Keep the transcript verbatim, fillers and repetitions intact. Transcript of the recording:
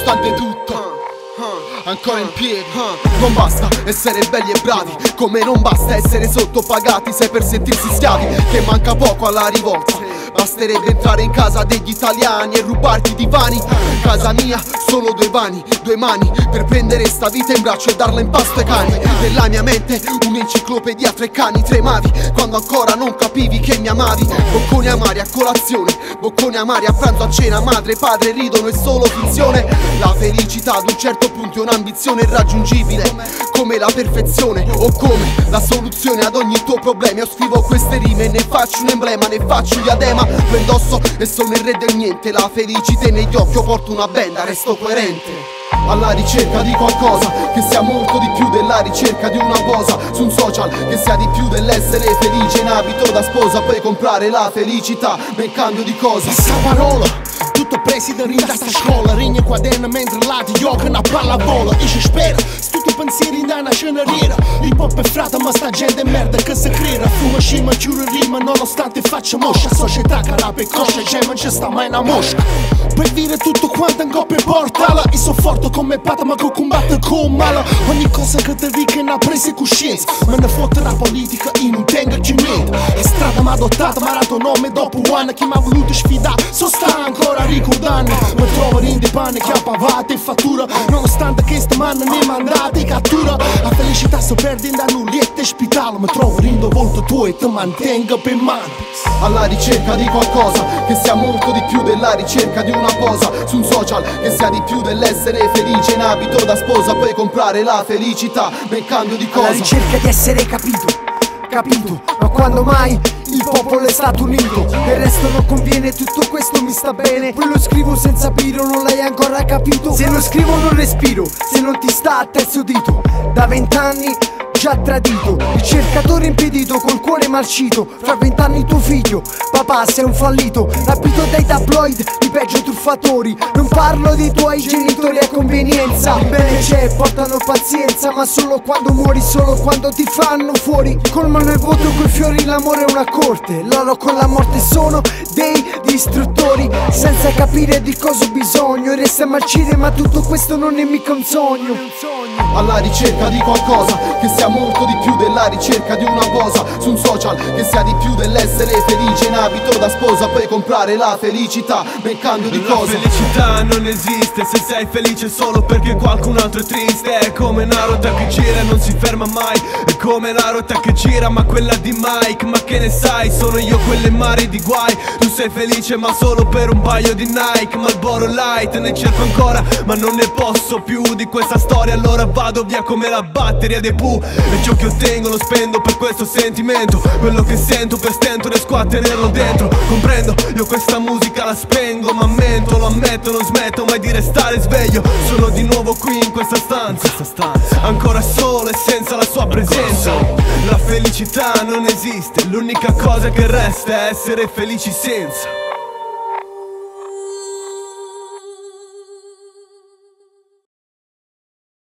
nonostante tutto ancora in piedi. Non basta essere belli e bravi, come non basta essere sottopagati. Sei per sentirsi schiavi, che manca poco alla rivolta. Basterebbe entrare in casa degli italiani e rubarti i divani. In casa mia solo due vani, due mani per prendere sta vita in braccio e darla in pasto ai cani. Nella mia mente un'enciclopedia, tre cani tremavi quando ancora non capivi che mi amavi. Bocconi amari a colazione, bocconi amari a pranzo, a cena. Madre e padre ridono, è solo finzione. La felicità ad un certo punto è un'ambizione irraggiungibile, come la perfezione o come la soluzione ad ogni tuo problema. Io scrivo queste rime, ne faccio un emblema, ne faccio un diadema. Lo indosso e sono il re del niente. La felicità negli occhi, io porto una benda, resto coerente. Alla ricerca di qualcosa che sia molto di più della ricerca di una posa su un social, che sia di più dell'essere felice in abito da sposa. Puoi comprare la felicità, ma in cambio di cosa? Passaparola, tutto preso da rinda sta scuola. Regna quaderno mentre là ti gioca una pallavola. E ci spera, tutti i pensieri in una sceneriera. Hip hop è frata ma sta gente è merda che si creda. Fuma scima, giuro rima nonostante faccia moscia. Società carapa e coscia, c'è non ci sta mai una mosca. Per dire tutto quanto in coppia e portala. Io so forte come pata ma che combatte con mala. Ogni cosa che ti dica è una presa di coscienza. Me ne fotte la politica, io non tengo più niente. È strada ma adottata, marato nome dopo un anno. Chi mi ha voluto sfidare, so sta ancora ricordando. Mi trovo in di pane che ha pavate e fattura. Nonostante che sta mano ne mandate in cattura. La felicità si perde in da nullette e spitalo. Mi trovo in volto tuo e ti mantengo per mano. Alla ricerca di qualcosa che sia molto di più della ricerca di una posa su un social, che sia di più dell'essere felice in abito da sposa. Puoi comprare la felicità, ma in cambio di cosa? Alla ricerca di essere capito, capito, ma quando mai il popolo è stato unito? Del resto non conviene, tutto questo mi sta bene. Poi lo scrivo senza biro, non l'hai ancora capito. Se non scrivo non respiro, se non ti sta a terzo dito. Da vent'anni già tradito, ricercatore impedito col cuore marcito. Fra vent'anni tuo figlio, papà sei un fallito. Rapito dai tabloid, i peggio truffatori. Non parlo dei tuoi genitori a convenienza. Il bene c'è, portano pazienza, ma solo quando muori, solo quando ti fanno fuori. Colmano il voto coi fiori, l'amore è una corte. Loro con la morte sono dei distruttori, senza capire di cosa ho bisogno. E resta a marcire, ma tutto questo non è mica un sogno. Alla ricerca di qualcosa che sia molto di più della ricerca di una posa su un social, che sia di più dell'essere felice in abito da sposa. Puoi comprare la felicità, ma in cambio di cosa? La felicità non esiste se sei felice solo perché qualcun altro è triste. È come una ruota che gira e non si ferma mai. È come la ruota che gira ma quella di Mike. Ma che ne sai, sono io quelle mare di guai. Tu sei felice ma solo per un paio di Nike. Marlboro Light, ne cerco ancora ma non ne posso più di questa storia. Allora vado via come la batteria dei Pooh. E ciò che ottengo lo spendo per questo sentimento. Quello che sento per stento riesco a tenerlo dentro. Comprendo, io questa musica la spengo, ma mento, lo ammetto, non smetto mai di restare sveglio. Sono di nuovo qui in questa stanza, ancora solo e senza la sua presenza. La felicità non esiste, l'unica cosa che resta è essere felici senza.